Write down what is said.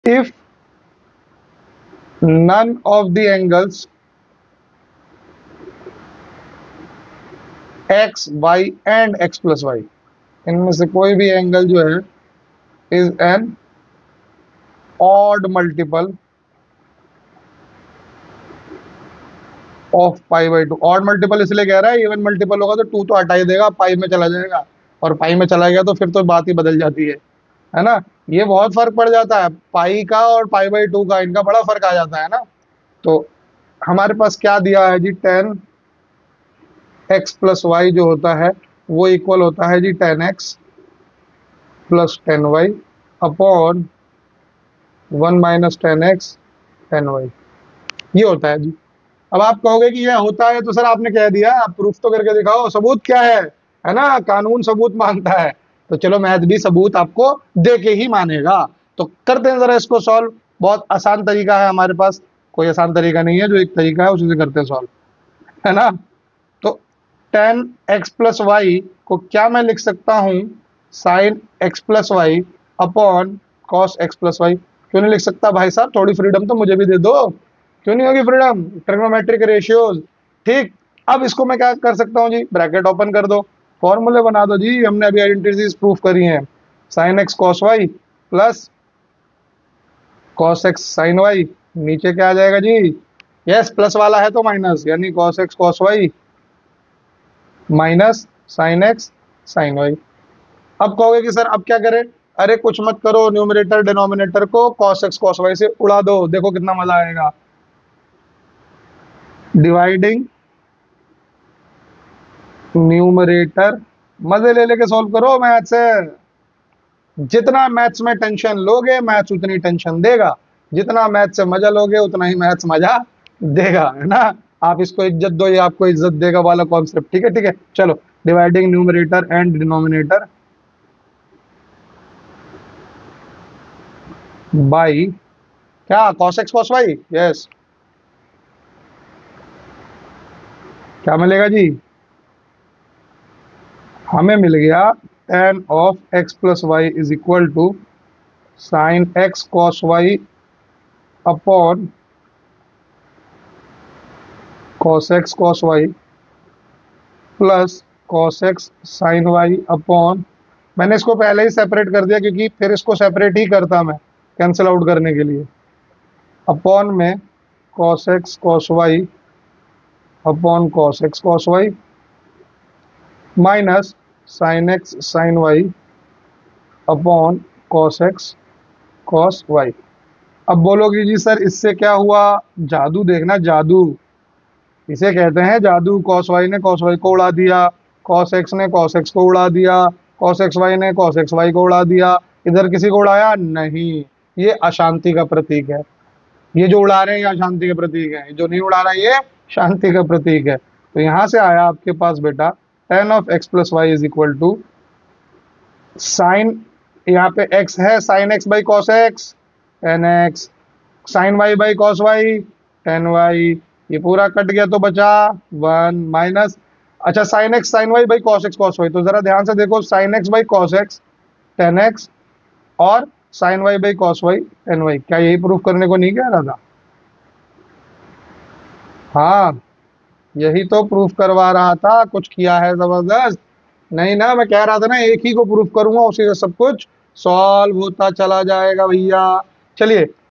If none of the angles X Y and X plus Y, इनमें से कोई भी एंगल जो है is an odd multiple of pi by two. Odd multiple इसलिए कह रहा है, इवन मल्टीपल होगा तो टू तो हटा ही देगा, पाई में चला जाएगा, और पाई में चला गया तो फिर तो बात ही बदल जाती है ना। ये बहुत फर्क पड़ जाता है पाई का और पाई बाई टू का, इनका बड़ा फर्क आ जाता है ना। तो हमारे पास क्या दिया है जी, टेन एक्स प्लस वाई जो होता है वो इक्वल होता है जी tan X plus tan Y upon one minus tan X tan Y, ये होता है जी। अब आप कहोगे कि ये होता है तो सर आपने कह दिया, आप प्रूफ तो करके दिखाओ, सबूत क्या है ना, कानून सबूत मांगता है। तो चलो मैथ भी सबूत आपको दे के ही मानेगा। तो करते हैं जरा इसको सॉल्व। बहुत आसान तरीका है हमारे पास, कोई आसान तरीका नहीं है, जो एक तरीका है उसी से करते हैं सॉल्व, है ना। तो टेन एक्स प्लस वाई को क्या मैं लिख सकता हूं, sine X plus Y upon cos X plus Y. क्यों नहीं लिख सकता भाई साहब, थोड़ी फ्रीडम तो मुझे भी दे दो, क्यों नहीं होगी फ्रीडम, ट्रिग्नोमेट्रिक रेशियोज। ठीक, अब इसको मैं क्या कर सकता हूँ जी, ब्रैकेट ओपन कर दो, फॉर्मूले बना दो जी, हमने अभी आइडेंटिटीज प्रूफ करी हैं। Sine X cos Y plus cos X sine Y, नीचे क्या आ जाएगा जी, यस प्लस वाला है तो माइनस, यानी cos X cos Y minus sine X sine Y. अब कहोगे कि सर अब क्या करें, अरे कुछ मत करो, न्यूमरेटर डिनोमिनेटर को कॉस एक्स कॉस वाई से उड़ा दो, देखो कितना मजा आएगा। डिवाइडिंग न्यूमरेटर, मजे ले लेके सॉल्व करो मैथ से। जितना मैथ्स में टेंशन लोगे मैथ्स उतनी टेंशन देगा, जितना मैथ्स से मजा लोगे उतना ही मैथ्स मजा देगा, है ना। आप इसको इज्जत दो, ये आपको इज्जत देगा वाला कॉन्सेप्ट, ठीक है ठीक है। चलो, dividing numerator and denominator by क्या, cos x cos y, yes, क्या मिलेगा जी, हमें मिल गया tan of x plus Y is equal to sine X cos Y upon cos X cos Y plus cos X sine Y upon, मैंने इसको पहले ही सेपरेट कर दिया क्योंकि फिर इसको सेपरेट ही करता मैं कैंसिल आउट करने के लिए, अपॉन में cos X cos Y upon cos X cos Y minus sine X sine Y upon cos X cos Y. अब बोलोगे जी सर इससे क्या हुआ, जादू देखना, जादू इसे कहते हैं जादू। कॉस वाई ने कॉस वाई को उड़ा दिया, कॉस एक्स ने कॉस एक्स को उड़ा दिया, कॉस एक्स वाई ने कॉस एक्स वाई को उड़ा दिया, इधर किसी को उड़ाया नहीं, ये अशांति का प्रतीक है। ये जो उड़ा रहे हैं ये अशांति का प्रतीक है, जो नहीं उड़ा रहा ये शांति का प्रतीक है। तो यहां से आया आपके पास बेटा tan of X plus Y is equal to sine, यहाँ पे x है, sine X by cos X tan X, sine Y by cos Y tan Y, ये पूरा कट गया तो बचा वन माइनस, अच्छा sine X sine Y by cos Y. तो जरा ध्यान से देखो, sine X by cos X tan X और sine Y by cos Y tan Y, क्या यही प्रूफ करने को नहीं कह रहा था, हाँ यही तो प्रूफ करवा रहा था, कुछ किया है जबरदस्त नहीं ना। मैं कह रहा था ना एक ही को प्रूफ करूंगा, उसी से सब कुछ सॉल्व होता चला जाएगा भैया। चलिए